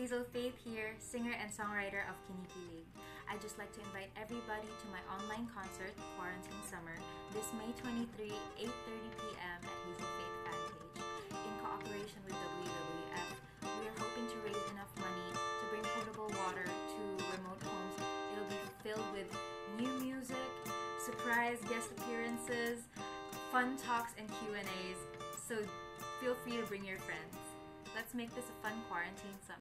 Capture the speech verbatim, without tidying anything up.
Hazel Faith here, singer and songwriter of Kinikilig. I'd just like to invite everybody to my online concert, Quarantine Summer, this May twenty-third, eight thirty p m at Hazel Faith fan page. In cooperation with W W F, we are hoping to raise enough money to bring potable water to remote homes. It'll be filled with new music, surprise guest appearances, fun talks and Q and A's, so feel free to bring your friends. Let's make this a fun quarantine summer.